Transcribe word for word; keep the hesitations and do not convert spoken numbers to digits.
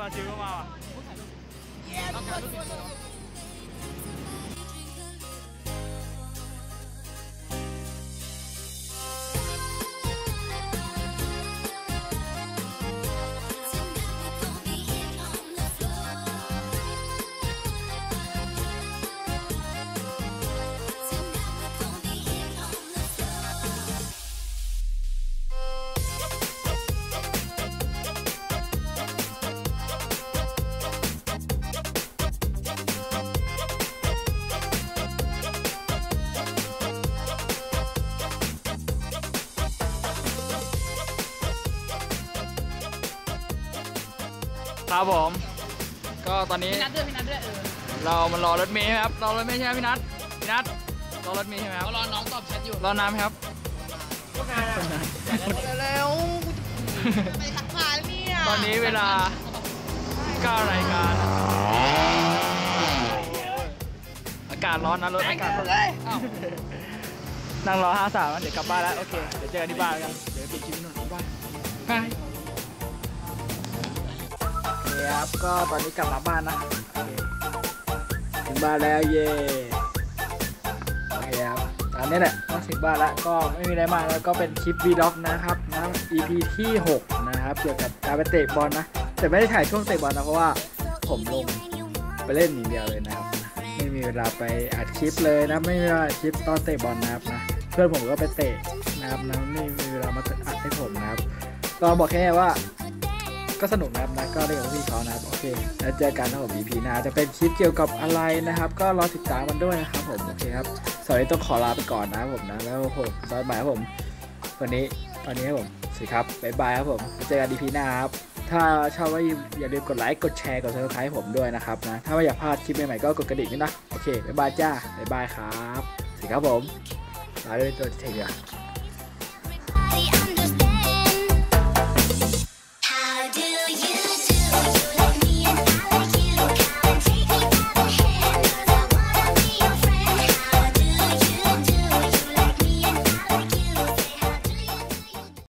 าซิลก็มาว่ะครับผมก็ตอนนี้พี่นัทด้วยพี่นัทด้วยเรามารอรถเมล์ครับรอรถเมล์ใช่ไหมพี่นัทพี่นัทรอรถเมล์ใช่ไหมครับรอน้องตอบแชทอยู่รอน้ำครับเร็วไปสักขาเนี่ยตอนนี้เวลาเก้ารายการอากาศร้อนนะรถอากาศร้อนนั่งรอห้าสามเดี๋ยวกลับบ้านแล้วโอเคเดี๋ยวเจอกันที่บ้านกันเดี๋ยวปิดคลิปหน่อยบ้านบายครับก็ตอนนี้กลับมาบ้านนะถึงบ้านแล้วเย่โอเคครับตอนนี้แหละก็ถึงบ้านแล้วก็ไม่มีอะไรมากแล้วก็เป็นคลิปวีด็อกนะครับนะ อี พี ที่หกนะครับเกี่ยวกับการไปเตะบอลนะแต่ไม่ได้ถ่ายช่วงเตะบอลนะเพราะว่าผมลงไปเล่นอย่างเดียวเลยนะครับไม่มีเวลาไปอัดคลิปเลยนะไม่มีเวลาอัดคลิปตอนเตะบอลนะครับนะเพื่อนผมก็ไปเตะนะครับนะไม่มีเวลามาอัดให้ผมนะครับก็บอกแค่ว่าก็สนุกนะครับนะก็เล่นกับพี่เขานะครับโอเคแล้วเจอกันนะผม อี พี หน้าจะเป็นคลิปเกี่ยวกับอะไรนะครับก็รอติดตามมันด้วยนะครับผมโอเคครับสวัสดีต้องขอลาไปก่อนนะครับผมนะแล้วผมตอนบ่ายครับผมวันนี้ตอนนี้ครับผมสวัสดีครับบ๊ายบายครับผมเจอกัน อี พี หน้าครับถ้าชอบก็อย่าลืมกดไลค์กดแชร์กดซับสไครต์ผมด้วยนะครับนะถ้าไม่อยากพลาดคลิปใหม่ๆก็กดกระดิ่งด้วยนะโอเคบ๊ายบายจ้าบ๊ายบายครับสวัสดีครับผมลาด้วยตัวเทคเดียว